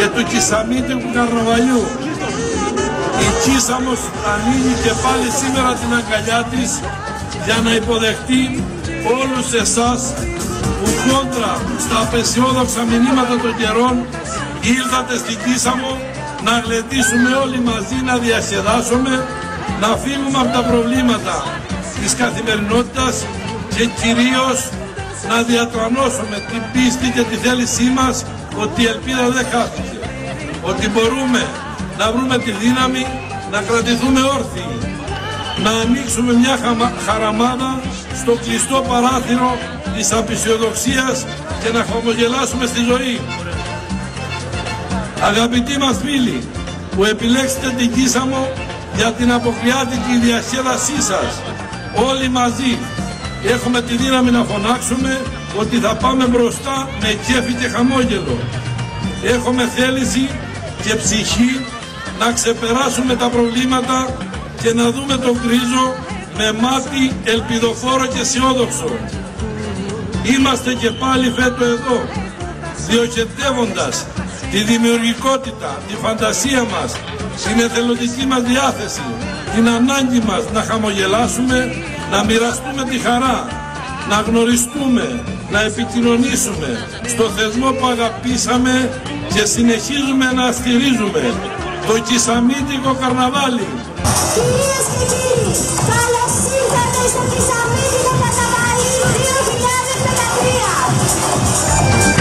και του Κισαμίτικου Καρναβαλιού. Η Κίσαμος ανοίγει και πάλι σήμερα την αγκαλιά της για να υποδεχτεί όλους εσάς που κόντρα στα απεσιόδοξα μηνύματα των καιρών ήλθατε στην Κίσαμο να γλεντήσουμε όλοι μαζί, να διασκεδάσουμε, να φύγουμε από τα προβλήματα της καθημερινότητας και κυρίως να διατρανώσουμε την πίστη και τη θέλησή μας ότι η ελπίδα δεν χάθηκε, ότι μπορούμε να βρούμε τη δύναμη να κρατηθούμε όρθιοι, να ανοίξουμε μια χαραμάδα στο κλειστό παράθυρο της απεισιοδοξίας και να χαμογελάσουμε στη ζωή. Αγαπητοί μας φίλοι που επιλέξετε την Κίσαμο για την αποκριάτικη διασκέδασή σας, όλοι μαζί έχουμε τη δύναμη να φωνάξουμε ότι θα πάμε μπροστά με κέφι και χαμόγελο. Έχουμε θέληση και ψυχή να ξεπεράσουμε τα προβλήματα και να δούμε τον κρίζο με μάτι ελπιδοφόρο και αισιόδοξο. Είμαστε και πάλι φέτο εδώ, διοχετεύοντας τη δημιουργικότητα, τη φαντασία μας, την εθελοντική μας διάθεση, την ανάγκη μας να χαμογελάσουμε, να μοιραστούμε τη χαρά, να γνωριστούμε, να επικοινωνήσουμε στο θεσμό που αγαπήσαμε και συνεχίζουμε να στηρίζουμε, το Κισαμίτικο Καρναβάλι. Κυρίες και κύριοι, καλώς ήρθατε στο Κισαμίτικο Καρναβάλι 2013.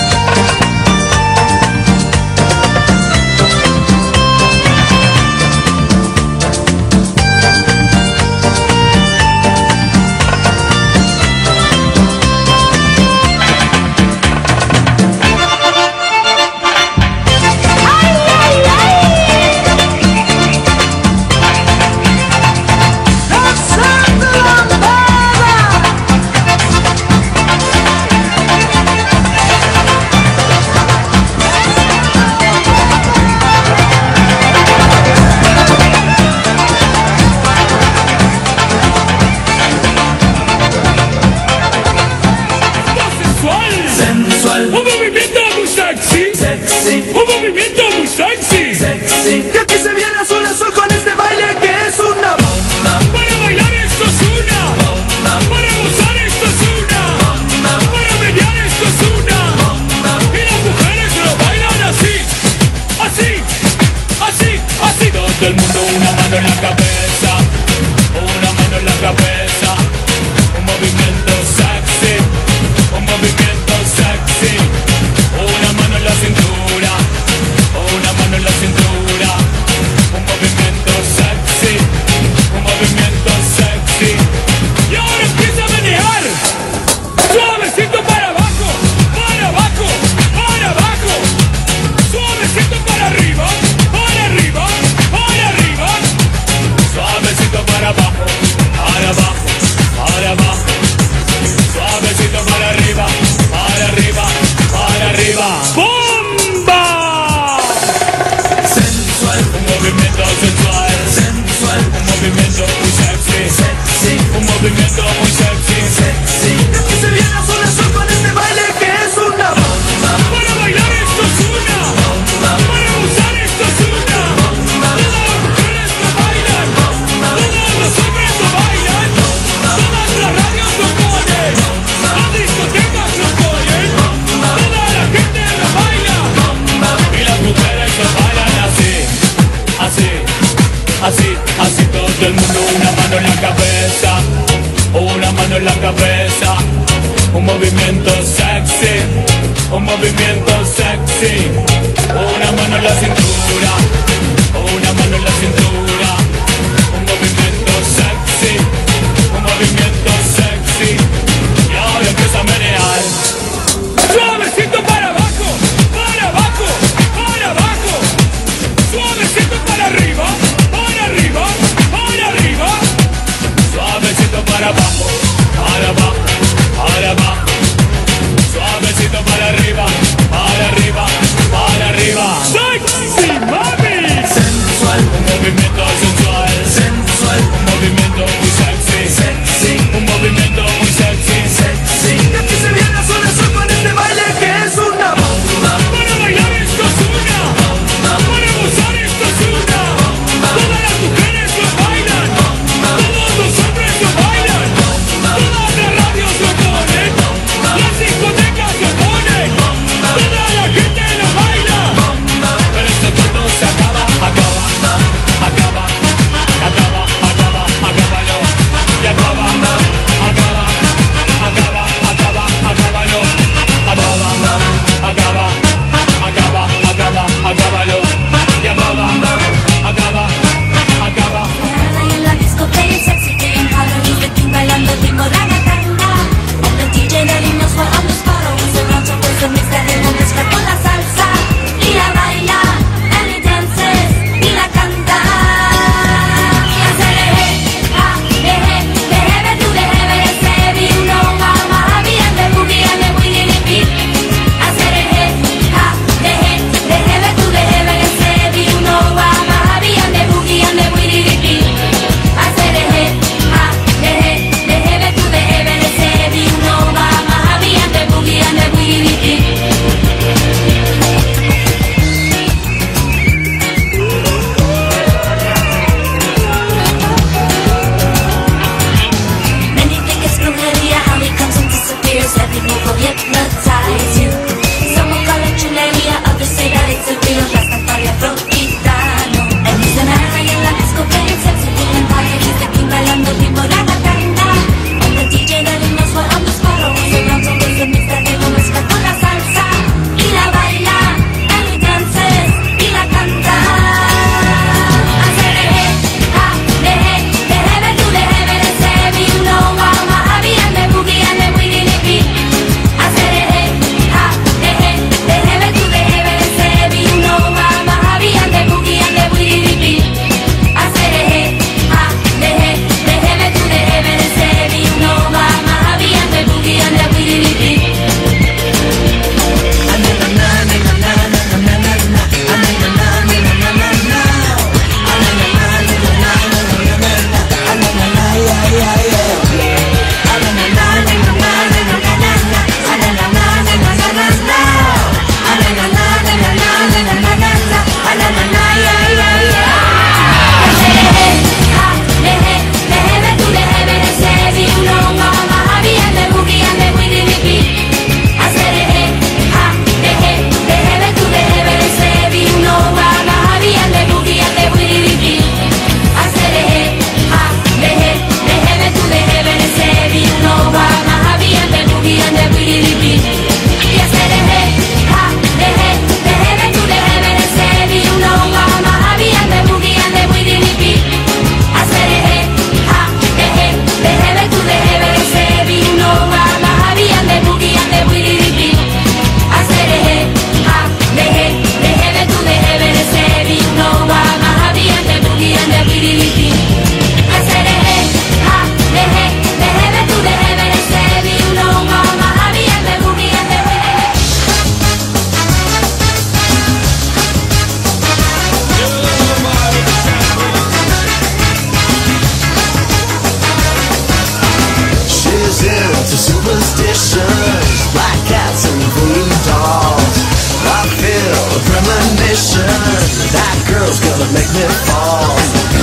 Un movimiento muy sexy, que aquí se viene azul azul con este baile que es una bomba. Para bailar esto es una bomba, para gozar esto es una bomba, para mediar esto es una bomba. Y las mujeres lo bailan así, así, así, así. Todo el mundo una mano en la cabeza, una mano en la cabeza. Un movimiento sexy, un movimiento sexy. Una mano en la cintura, una mano en la cintura. Un movimiento sexy, un movimiento sexy. Y ahora empieza a menear, suavecito para abajo, para abajo, para abajo. Suavecito para arriba, para arriba, para arriba. Suavecito para abajo, para abajo, para abajo. Suavecito para arriba, para arriba, para arriba. ¡Bomba! Sensual, un movimiento sensual. Sensual, un movimiento muy sexy. Sexy, un movimiento muy sexy. Sexy, que aquí se viene azul azul con este baile que es una bomba. Para bailar esto es una bomba, para usar esto es una bomba. Todas las mujeres lo bailan, bomba. Todos los hombres lo bailan, bomba. Todas las radios lo ponen, bomba. Las discotecas lo ponen, bomba. Toda la gente lo baila, bomba. Y las mujeres lo bailan así, así, así, así. Todo el mundo una mano en la cabeza, una mano en la cabeza. Un movimiento sexy, un movimiento sexy. Una mano en la cintura, una mano en la cintura. Un movimiento sexy, un movimiento sexy. Y ahora empieza a menear, suavecito para abajo, para abajo, para abajo. Suavecito para arriba, para arriba, para arriba. Suavecito para abajo, para abajo, para abajo. Suavecito para arriba, para arriba, para arriba. ¡Sexy! never make me fall.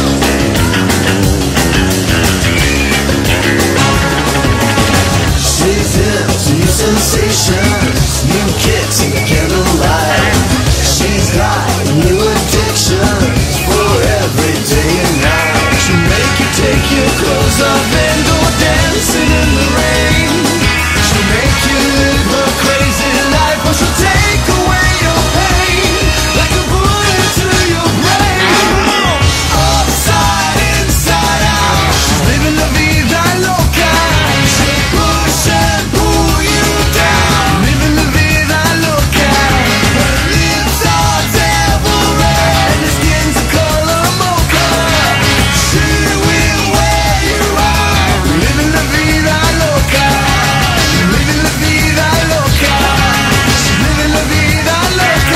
She's into new sensations, new kicks in the candlelight. She's got new addictions for every day and night. She'll make you take your clothes off and go dancing in the rain. She'll make you live a crazy life, or she'll take away your pain like a bullet to your brain. Upside, inside out, she's living la vida loca. She'll push and pull you down, living la vida loca. Her lips are devil red and her skin's a color mocha. She will wear you out, living la vida loca. Living la vida loca. She's living la vida loca.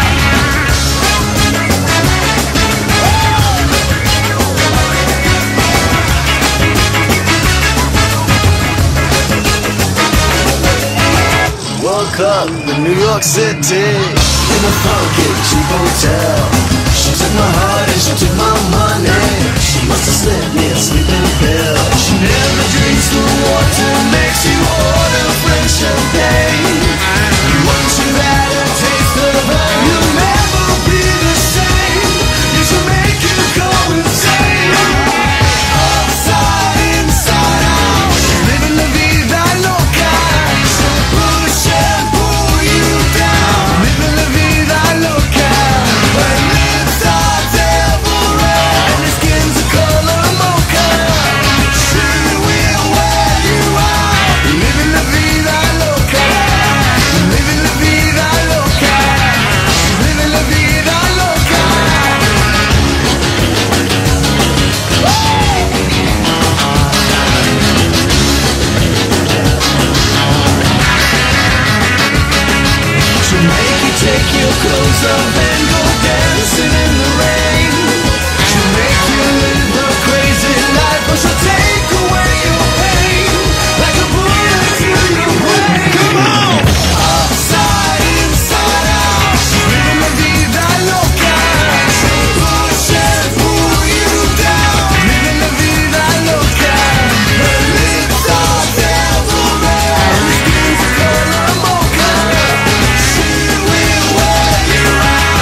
Woke up in New York City in a funky cheap hotel. She took my heart and she took my money. She must have slipped me a sleeping pill. She never drinks the water, makes you order French champagne. Once you've had a taste of her, you'll never be the same. You should make you go insane. Upside, inside out, she's living la vida loca. She'll push and pull you down, living la vida loca. Her lips are devil red and her skin's a color mocha. She will wear you out, living la vida loca. Living la vida loca. She's living la vida loca. She'll make you take your clothes off and go dancing in the rain. She'll make you live a crazy life, or she'll take away your pain like a bullet to your brain. Come on! Upside, inside out, she's living la vida loca. She'll push and pull you down, living la vida loca. Her lips are devil red and her skin's a color mocha. She will wear you out,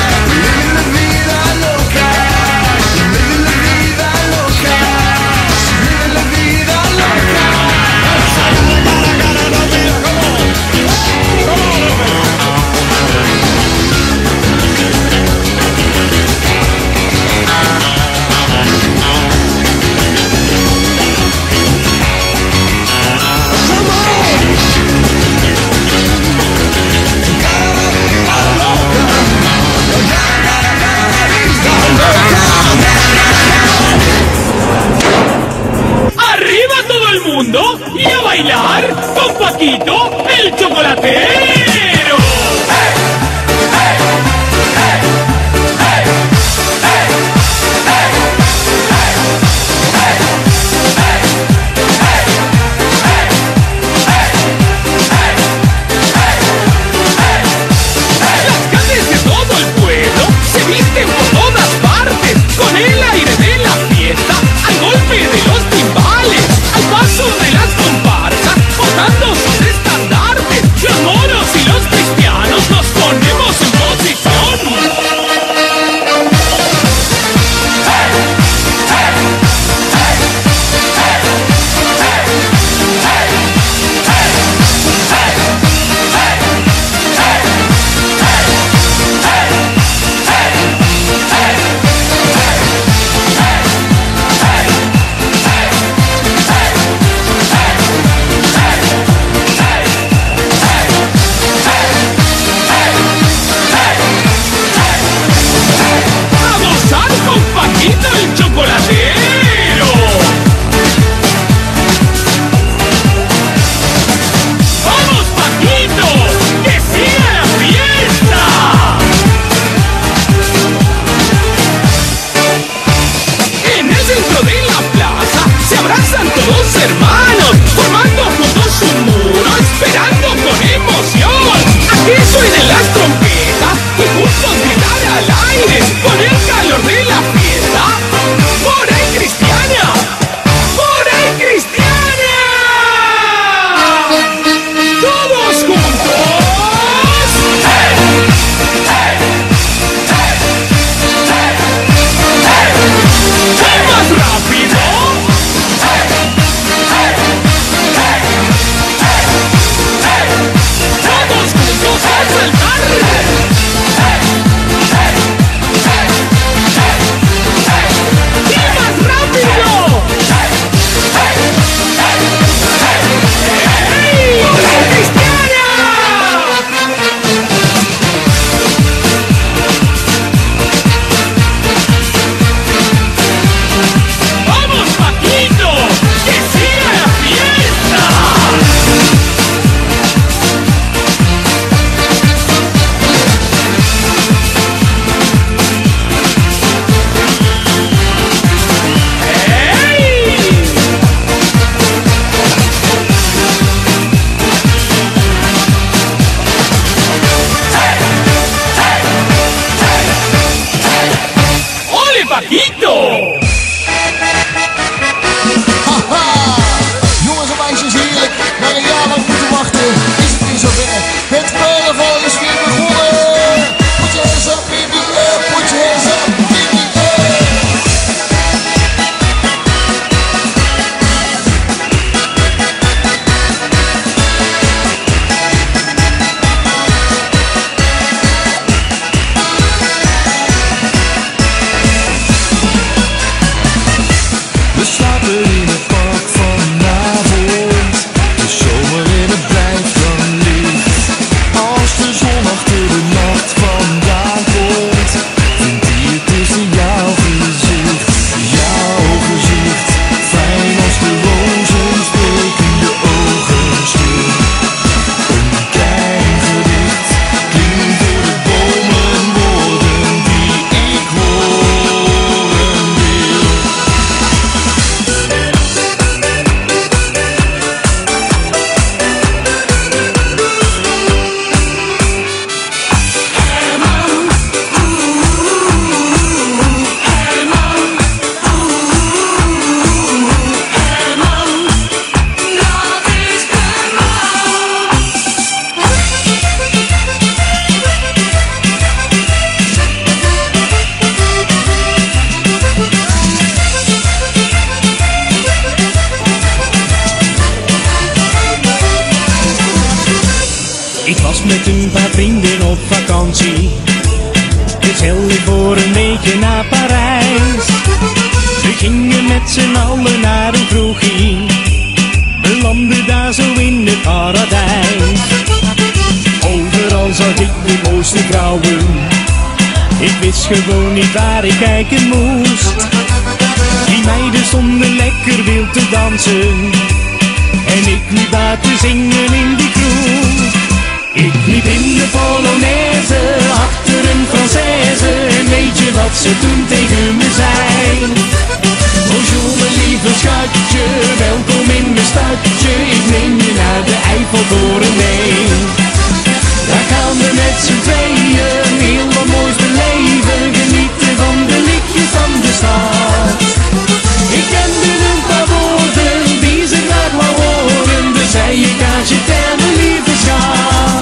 vrienden op vakantie. Gezellig voor een weekje naar Parijs. We gingen met z'n allen naar een kroegie. Belandden daar zo in het paradijs. Overal zag ik de mooiste vrouwen. Ik wist gewoon niet waar ik kijken moest. Die meiden stonden lekker wild te dansen. En ik liep daar te zingen in die kroeg. Ik liep in de Polonaise, achter een Française. En weet je wat ze toen tegen me zei? Bonjour mijn lieve schatje, welkom in mijn stadje. Ik neem je naar de Eiffeltoren mee. Daar gaan we met z'n tweeën heel wat moois beleven. Genieten van de liedjes van de stad. Ik kende een paar woorden die ze graag wou horen. Dus zei ik aan je terme lieve schat.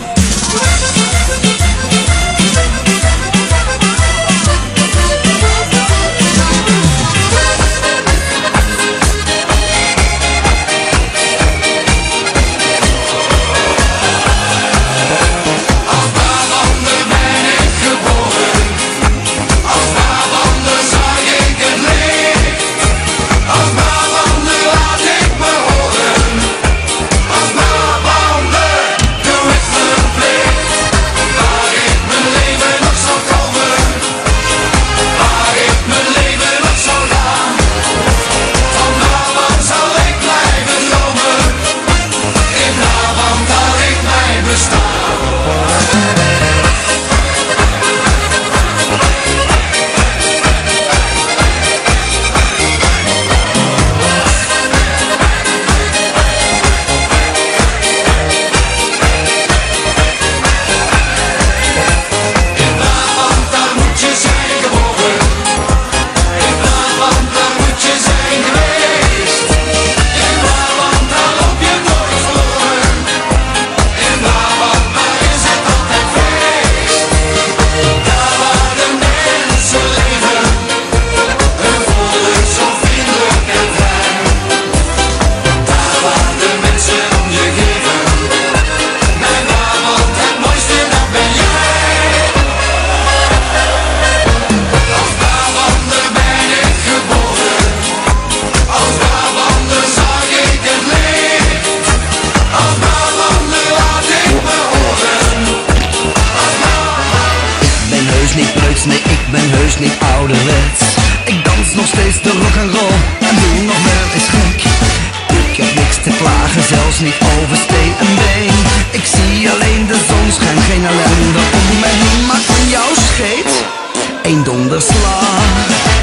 Nee, ik ben heus niet ouderwets. Ik dans nog steeds de rock'n'roll en doe nog wel eens gek. Ik heb niks te klagen, zelfs niet over steen en been. Ik zie alleen de zon schijnt, geen ellende om me heen. Maar van jou scheet een donderslag.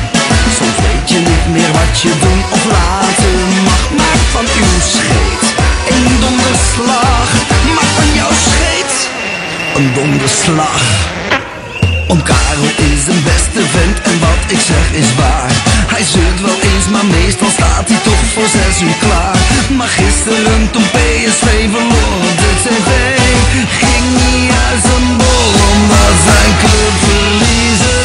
Soms weet je niet meer wat je doen of laten mag. Maar van uw scheet een donderslag. Maar van jou scheet een donderslag. Oom Karel is een beste vent en wat ik zeg is waar. Hij zeurt wel eens, maar meestal staat hij toch voor 6 uur klaar. Maar gisteren toen PSV verloor op de tv, ging hij uit zijn bol omdat zijn club verliezen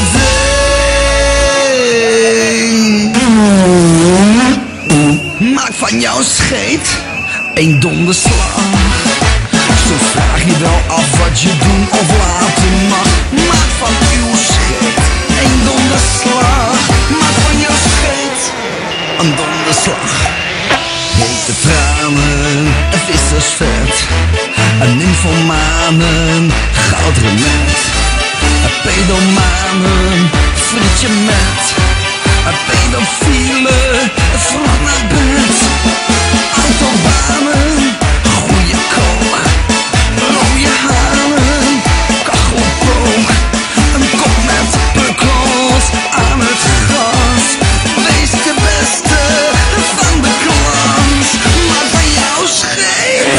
deed. Maak van jouw scheet een donderslag. Soms vraag je wel af wat je doen of laten mag. Maak van uw scheet een donderslag. Maak van jouw scheet een donderslag. Hete tranen, een vissersvet, een nymphomanen, goudremet, een pedomanen, frietje met, een pedofiele, vlot naar bed, autobanen, goeie kool, rode hanen, kachelboom, een kop met pukkels aan het gras. Wees de beste van de klas, maar van jou scheet.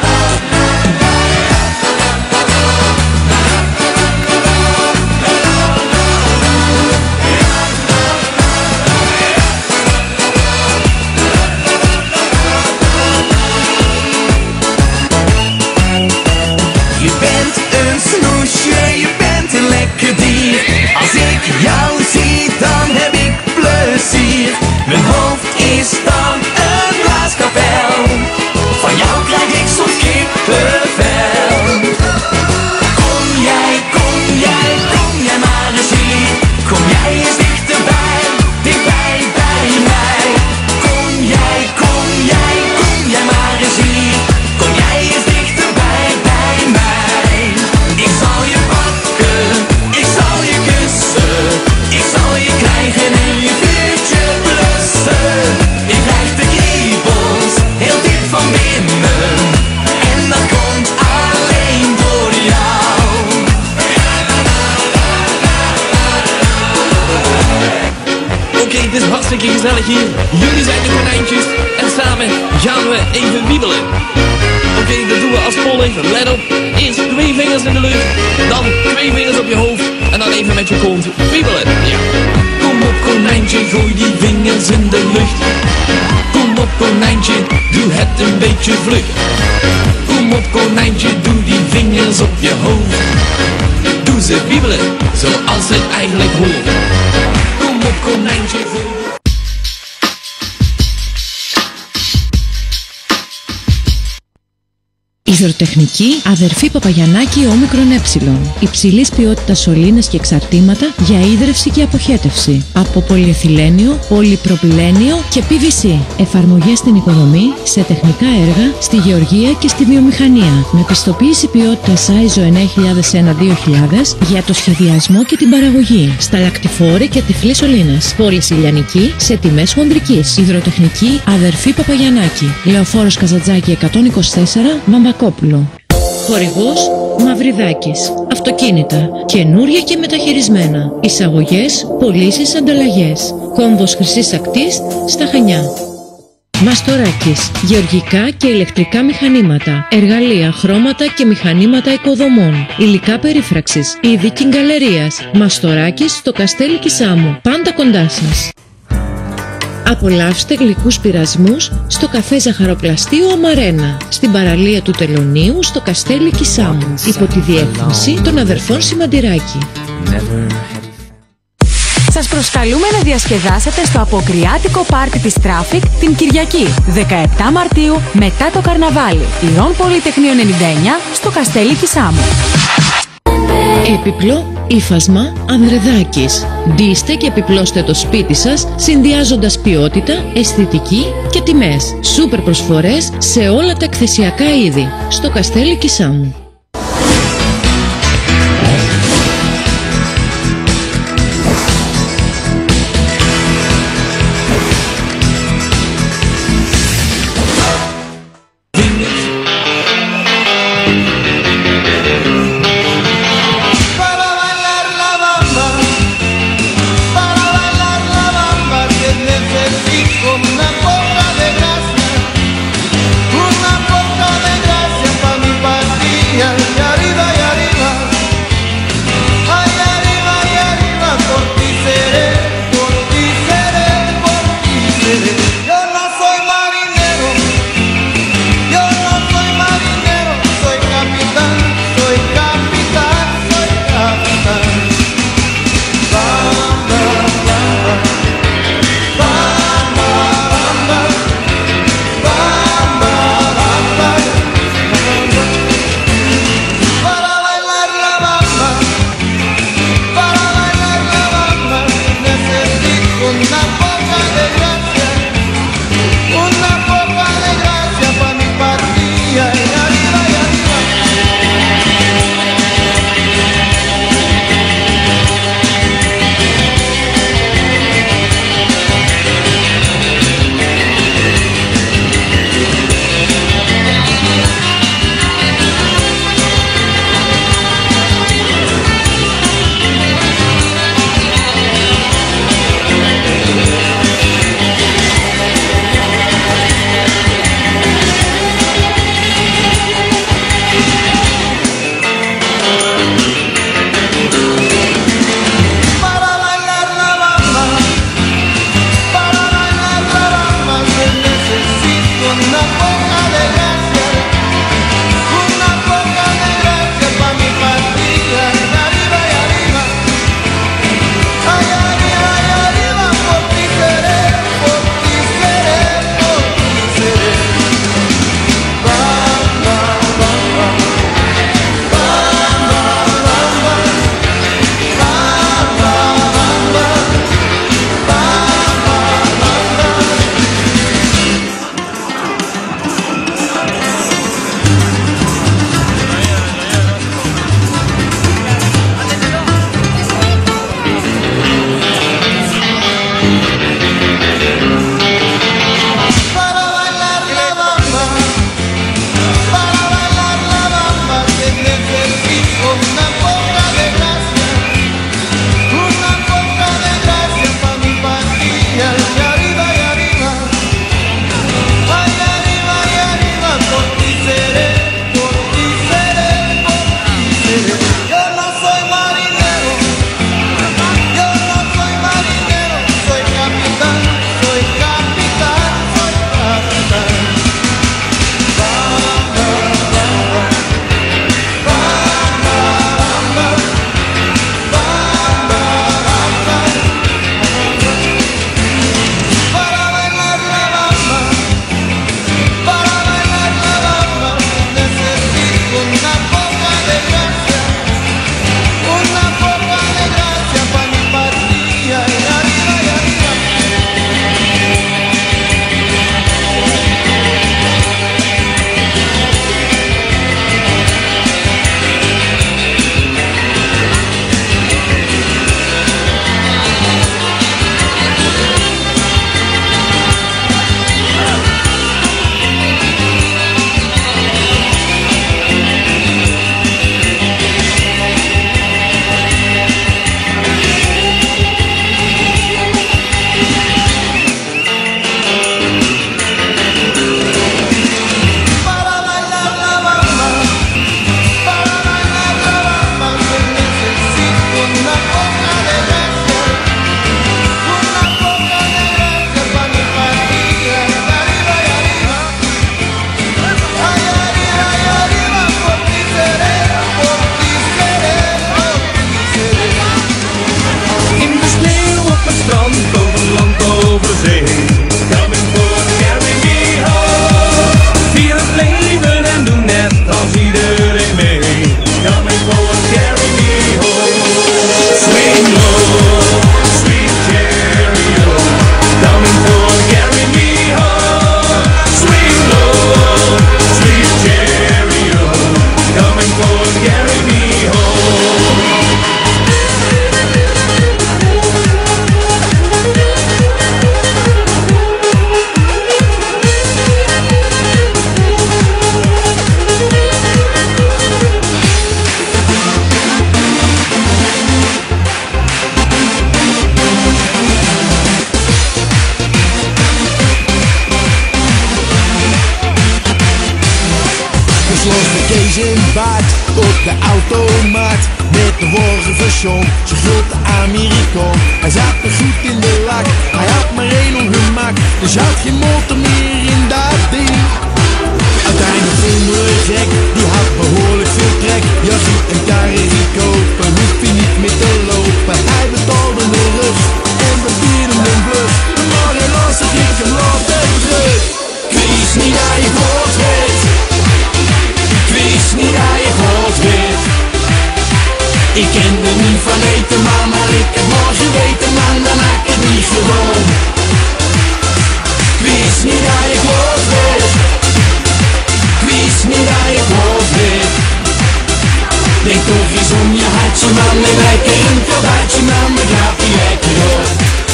Je bent een snoesje, je bent een lekker dier. Als ik jou zie, dan heb ik plezier. Mijn hoofd is dan een blaaskapel. Van jou krijg ik soms kippenvel. hartstikke gezellig hier. Jullie zijn de konijntjes en samen gaan we even wiebelen. Oké, dat doen we als polling. Let op. Eerst 2 vingers in de lucht. Dan 2 vingers op je hoofd. En dan even met je kont wiebelen. Ja. Kom op konijntje, gooi die vingers in de lucht. Kom op konijntje, doe het een beetje vlug. Kom op konijntje, doe die vingers op je hoofd. Doe ze wiebelen, zoals het eigenlijk hoort. Kom op konijntje, gooi. Υδροτεχνική αδερφή Παπαγιαννάκη όμικρον ε. Υψηλής ποιότητας σωλήνες και εξαρτήματα για ίδρυυση και αποχέτευση. Από πολυεθυλένιο, πολυπροπυλένιο και PVC. Εφαρμογές στην οικοδομή, σε τεχνικά έργα, στη γεωργία και στη βιομηχανία. Με πιστοποίηση ποιότητας ISO 9001-2000 για το σχεδιασμό και την παραγωγή. Σταλακτιφόροι και τυφλοί σωλήνες. Πώληση ηλιανική σε τιμές χονδρικής. Υδροτεχνική αδερφή Παπαγιαννάκη. Λεωφόρος Καζαντζάκη 124, Βαμβακόπουλο. Χορηγός Μαυριδάκης. Αυτοκίνητα καινούρια και μεταχειρισμένα. Εισαγωγές, πωλήσεις, ανταλλαγές. Κόμβος Χρυσής Ακτής στα Χανιά. Μαστοράκης. Γεωργικά και ηλεκτρικά μηχανήματα. Εργαλεία, χρώματα και μηχανήματα οικοδομών. Υλικά περίφραξης. Είδη κυγκαλερίας. Μαστοράκης στο Καστέλι Κισάμου. Πάντα κοντά σας. Απολαύστε γλυκούς πειρασμούς στο καφέ Ζαχαροπλαστείο Αμαρένα, στην παραλία του Τελωνίου στο Καστέλι Κισάμου, υπό τη διεύθυνση των αδερφών Σημαντηράκη. Σας προσκαλούμε να διασκεδάσετε στο αποκριάτικο πάρτι της Traffic την Κυριακή, 17 Μαρτίου, μετά το Καρναβάλι, Ιών Πολυτεχνείο 99, στο Καστέλι Κισάμου. Έπιπλο, ύφασμα, Ανδρεδάκης. Ντύστε και επιπλώστε το σπίτι σας, συνδυάζοντας ποιότητα, αισθητική και τιμές. Σούπερ προσφορές σε όλα τα εκθεσιακά είδη. Στο Καστέλι Κισάμου. Una poca de gracia pa' mi patria. op de automaat met de worgenversion, zijn grote Amerikaan. Hij zat me goed in de lak, hij had maar één ongemak, dus had geen motor meer in dat ding. Uiteindelijk vonden we gek, die had behoorlijk veel trek. Ja, ziet een carrie kopen, hoeft hij niet meer te lopen. Hij betaalde de rug en we vierden een bluff, maar helaas zag ik hem later terug. Ik wist niet dat je groot werd, ik wist niet dat je groot werd. Ik kende niet van eten, maar ik heb maar geweten, man, dan had ik het niet gewoon. Ik wist niet dat je groot werd, ik wist niet dat je groot werd. Denk toch eens om je hartje, man, en lekker een cadeautje, man, maar gaat die lekker door.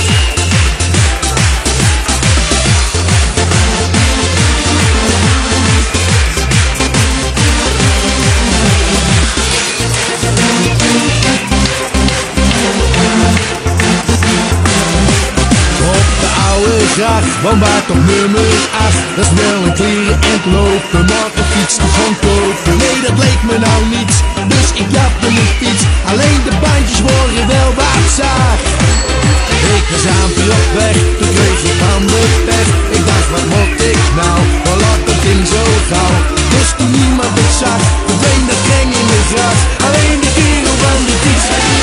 Van waar tot nummers 8, dat is wel een kleren en lopen, maar een fiets te gaan kopen. Nee, dat leek me nou niets, dus ik japte een fiets, alleen de bandjes worden wel wat zaag. Ik was aan op weg, toen kreeg ik van de pech. Ik dacht, wat moet ik nou, waar laat dat ding zo gauw? Dus toen niemand het zag, verdween dat kreng in de gras, alleen de kerel van de fiets.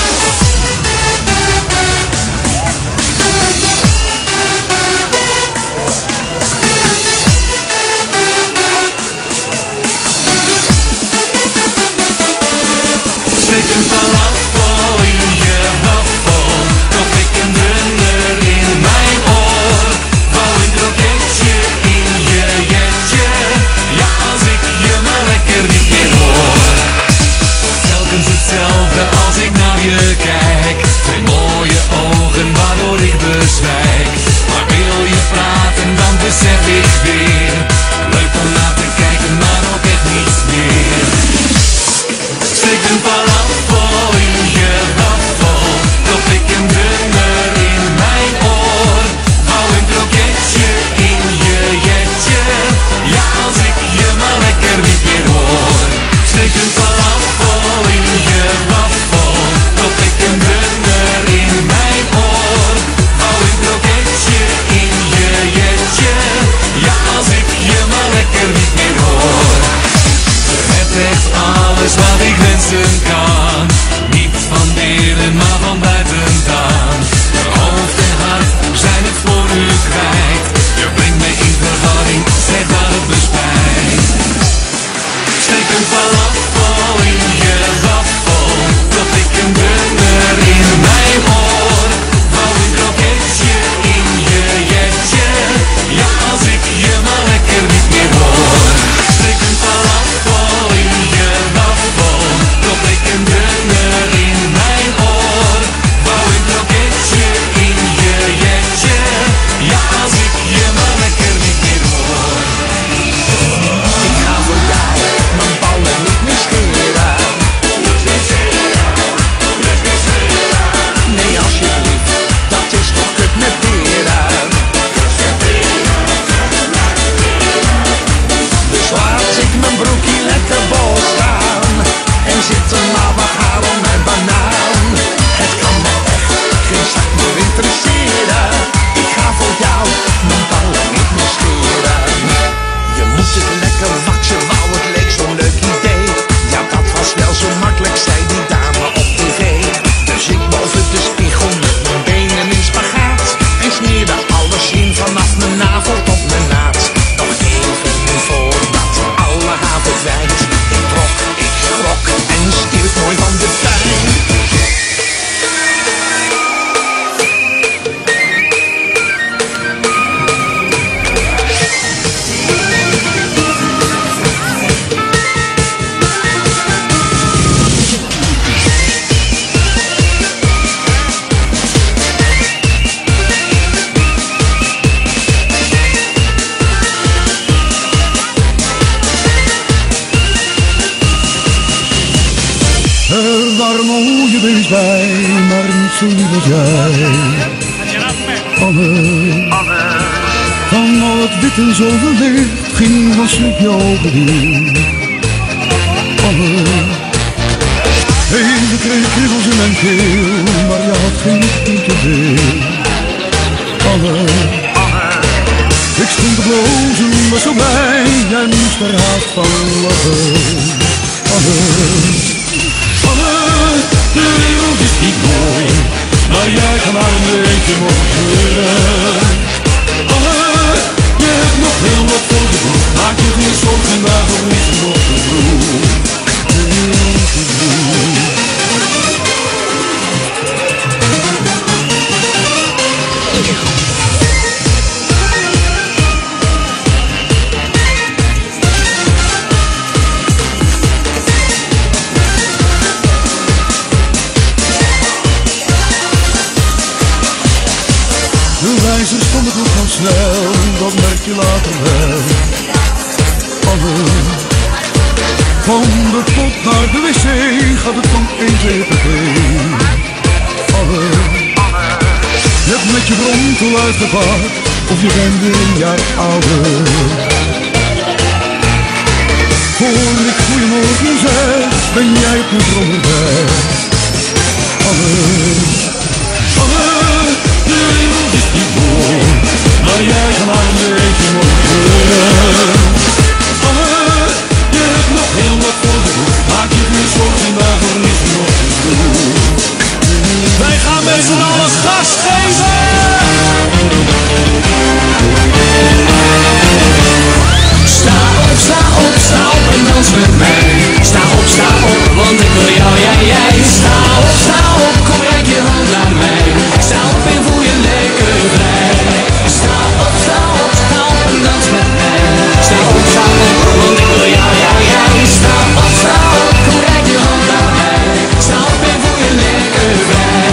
Een falafel in je waffel, nog ik een donder in mijn oor. Wou een kroketje in je jetje, ja als ik je maar lekker niet meer hoor. Telkens hetzelfde als ik naar je kijk, twee mooie ogen waardoor ik bezwijk. Maar wil je praten dan besef ik weer, leuk om naar te kijken maar ook echt niets meer. Steek een falafel in je waffel, klop ik een drummer in mijn oor. Hou een kroketje in je jetje, ja als ik je maar lekker niet meer hoor. Steek een falafel in je maar een mooie wees bij, maar niet zo lief als jij. Anne, van al het wit en zoveel licht ging was met je ogen dicht. Anne, even kreeg kriebels in mijn keel, maar je had geen kind te veel. Anne, ik stond te blozen, was zo blij, jij moest er haast van lachen. Anne, de wereld is niet mooi, maar jij kan maar een beetje mooi kleuren. Anne, je hebt nog heel wat voor de boeg, maak je geen zorgen, daarvoor is er nog te vroeg. De wijzer stond het ook al snel, dat merk je later wel. Anne, van de pot naar de wc gaat het om 1, 2, 3. Anne, je hebt met je brontel uitgepakt, of je bent weer een jaar ouder. Voor ik goeiemorgen zeg, ben jij op mijn onderweg. Anne, de wereld is niet mooi, maar jij kan maar een beetje mooi kleuren. Anne, je hebt nog heel wat voor de boeg, maak je geen zorgen, daarvoor is er nog te vroeg. Wij gaan met z'n allen gas geven! Sta op en dans met mij. Sta op, want ik wil jou, jij. Sta op, kom reik je hand naar mij. Sta op en voel je lekker vrij. Sta op en dans met mij. Sta op, want ik wil jou, jij. Sta op, kom reik je hand naar mij. Sta op en voel je lekker vrij.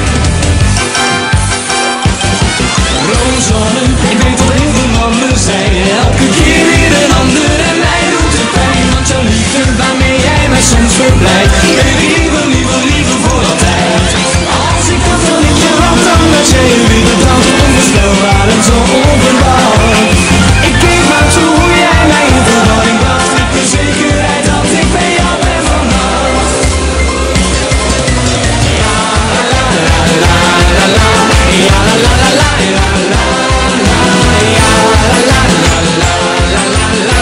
Rooszonnen, ik weet wat heel veel mannen zijn. Elke keer weer een ander en mij doet het pijn. Want jouw liefde waarmee jij mij soms verblijdt, ben liever voor altijd. Als ik dat van in je hand dan met je weer bedankt, onvoorstelbaar en zo onverwacht. Ik keek maar toe hoe jij mij in verwarring bracht. Ik de zekerheid dat ik bij jou ben vannacht. Ja la la la la la, ja la la la la la la, ja la la la la la la.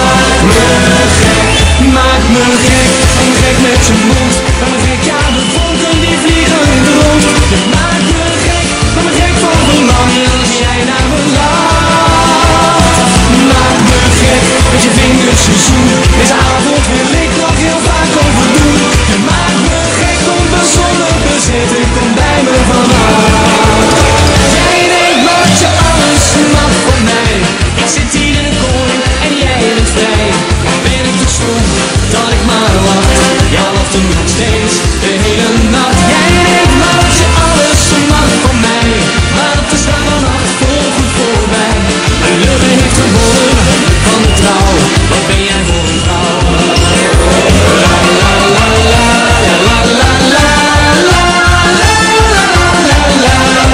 Maak me gek met je mond. Maak me gek, ja, de vonken die vliegen in de rond. Je maakt me gek voor een man als jij naar me lacht. Maak me gek met je vingers je zoen. Deze avond wil ik nog heel vaak overdoen. Je maakt me gek onbezonnen bezet, ik kom bij me vannacht. Jij denkt dat je alles mag van mij. Ik zit hier in een kooi en jij bent vrij. Ben ik toch stom dat ik maar wacht. Ja, wacht hem nog steeds de hele nacht. Jij denkt dat je alles mag van mij, maar het is lang vannacht volgend voorbij. Een leugen heeft gewonnen van de trouw. Wat ben jij voor een vrouw? La la la la la la la la la la la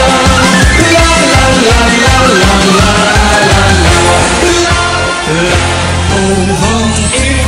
la la. Oh, want ik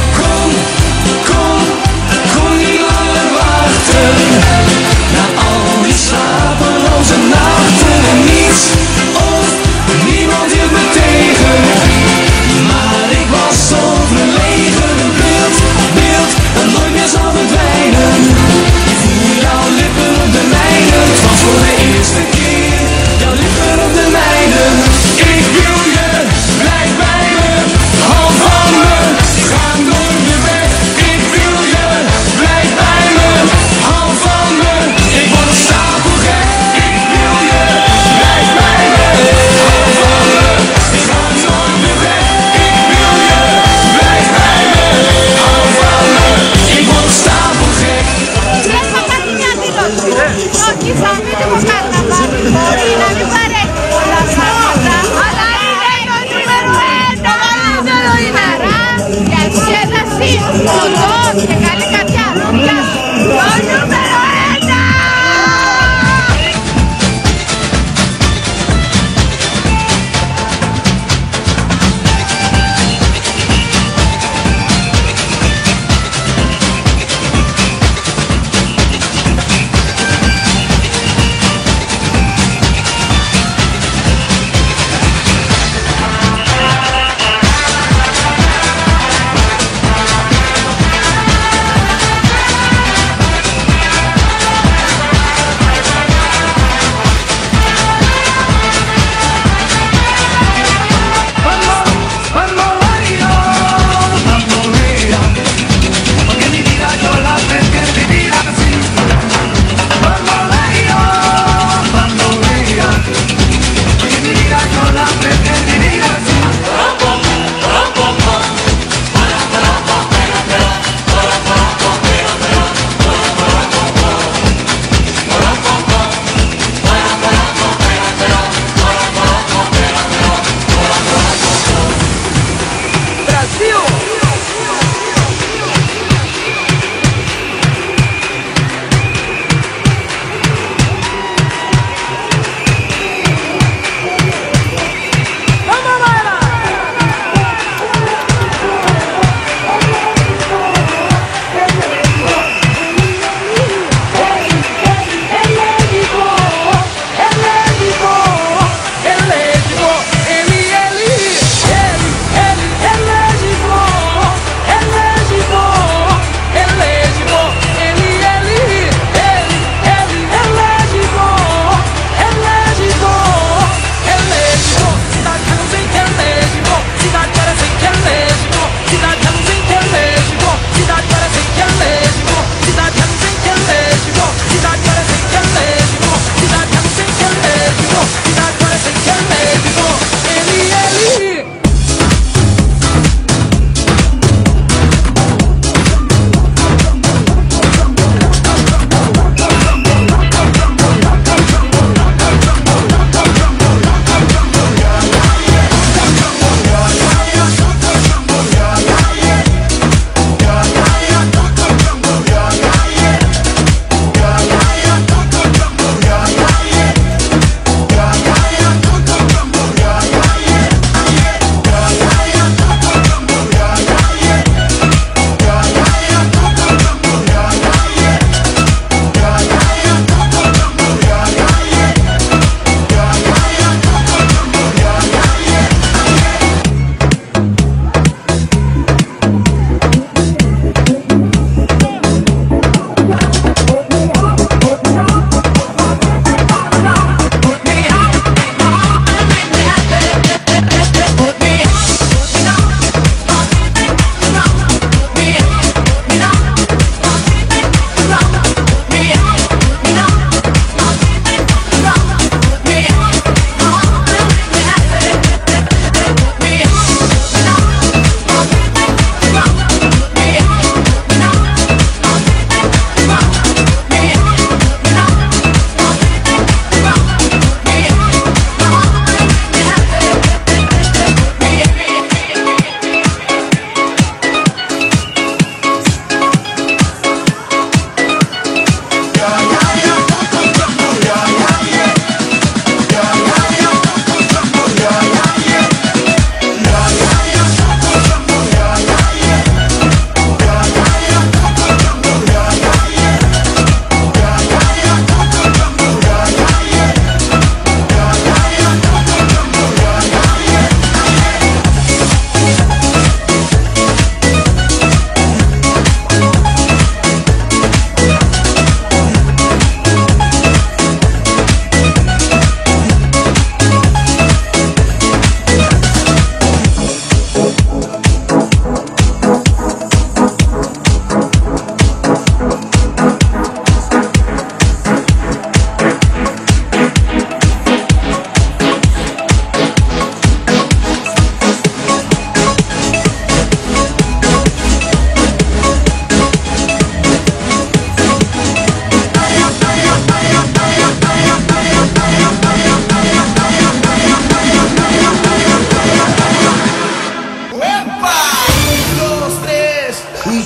kon niet langer wachten. Na al die slapeloze nachten en niets of niemand hield me tegen. Maar ik was zo verlegen, een beeld dat nooit meer zal verdwijnen. Ik voel jouw lippen op de mijne, het was voor de eerste keer. Jouw lippen op de mijne. Ik wil je, blijf bij me, hou van me, ga nooit meer weg. Ik wil je, blijf bij me, hou van me, ik word stapelgek. Ik wil je, blijf bij me, hou van me, ik ga nooit meer weg. Ik wil je, blijf bij me, hou van me, ik word stapelgek. Έχω κάνει μια δήλωση. Όχι, θα μην το καρναβάλι. Μπορεί να μην παρέχει πολλά πράγματα, αλλά είναι το νούμερο 1. Το καλύτερο ημέρα για εξέταση, ποτό και καλή καρδιά. Γεια σου.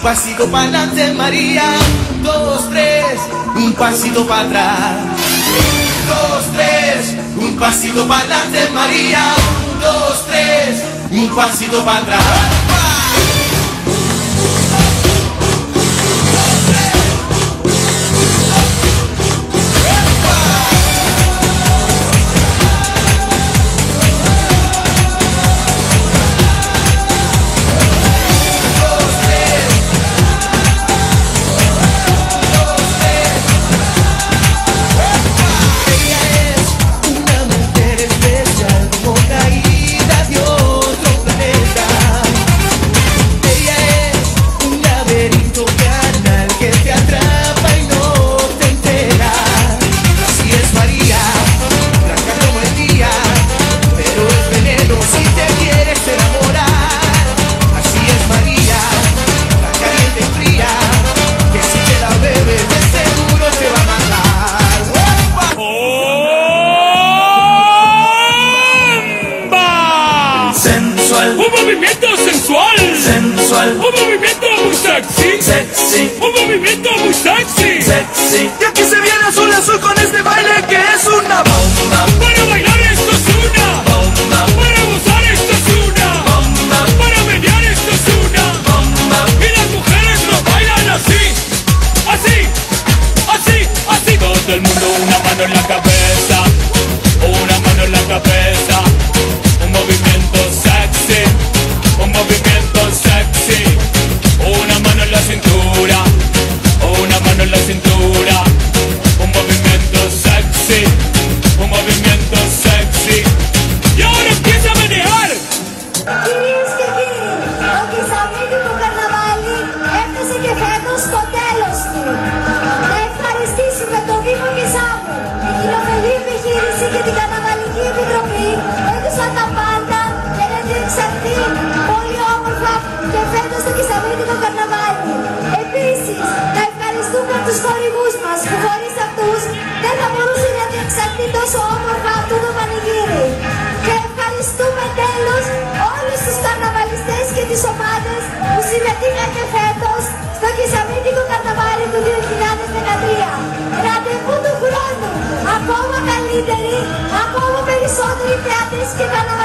pasito para adelante, María. 1, 2, 3, un pasito para atrás. 2, 3, un pasito para adelante, María. 1, 2, 3, un pasito para atrás. Un movimiento sensual, sensual, un movimiento muy sexy, sexy, un movimiento muy sexy, sexy. Y aquí se viene azul azul con este baile que es una bomba. Para bailar esto es una bomba, para gozar esto es una bomba, para menear esto es una bomba. Y las mujeres lo bailan así, así, así, así. Todo el mundo una mano en la cabeza, una mano en la cabeza. Un movimiento sexy, un movimiento sexy. Una mano en la cintura, una mano en la cintura. Un movimiento sexy, un movimiento sexy. Y ahora empieza a manejar. Κυρίες και κύριοι, ο Κισαμίδικο Καρναβάλι έφτασε και φέτος στο τέλος του. Να ευχαριστήσουμε τον Δήμο Κισάμου, την κοινοφελή επιχείρηση και την Καρναβαλική Επιτροπή που έδωσαν τα πάντα για να διεξαχθεί πολύ όμορφα και φέτος το Κισαμίδικο Καρναβάλι. Επίσης, να ευχαριστούμε τους χορηγούς μας που χωρίς αυτούς δεν θα μπορούσε να διεξαχθεί τόσο όμορφα αυτό το πανηγύρι. Και ευχαριστούμε τέλος όλους τους καρναβαλιστές και τις ομάδες που συμμετείχαν και φέτος στο Κισαμίδικο Καρναβάλι του 2013. Ραντεβού του χρόνου, ακόμα καλύτεροι, ακόμα περισσότεροι θεατές και καρναβαλιστές.